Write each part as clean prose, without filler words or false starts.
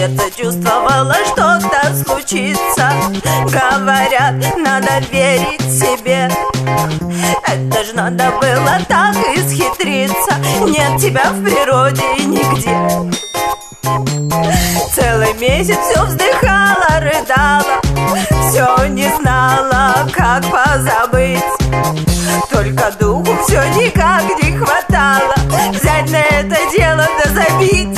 сердце чувствовало, что-то случится. Говорят, надо верить себе. Это ж надо было так исхитриться. Нет тебя в природе нигде. Целый месяц все вздыхала, рыдала, все не знала, как позабыть. Только духу все никак не хватало взять на это дело да забить.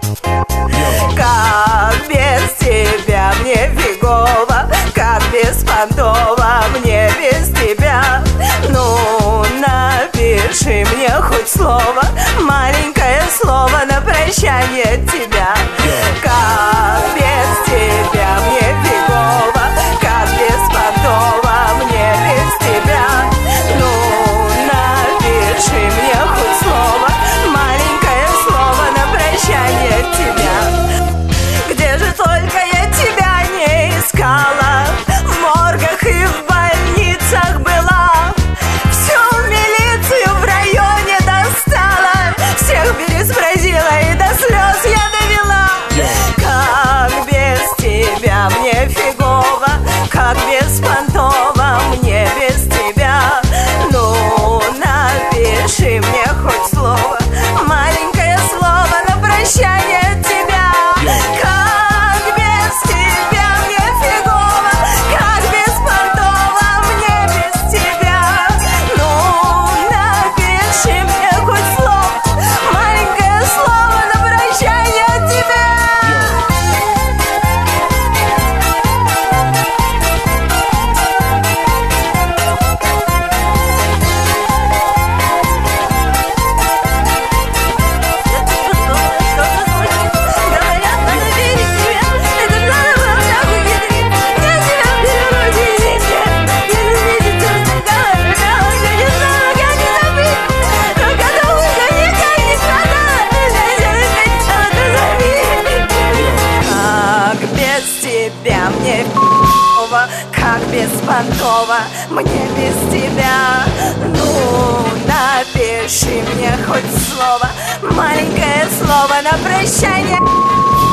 Как без тебя мне фигово, как беспонтово мне без тебя. Ну, напиши мне хоть слово, маленькое слово на прощание от тебя. Как без тебя мне фигово, как беспонтово мне без тебя. Ну, напиши мне хоть слово, маленькое слово на прощание от тебя. Где же только я тебя не искала, в моргах и в больницах была, всю милицию в районе достала, всех переспросила и до слез я довела. Как без тебя мне фигово, как беспонтово мне без тебя. Ну, напиши мне хоть слово, маленькое слово на прощание от тебя. Как без тебя мне фигово, как беспонтово мне без тебя. Ну, напиши мне хоть слово, маленькое слово на прощание от тебя. Как беспонтово мне без тебя. Ну, напиши мне хоть слово, маленькое слово на прощание.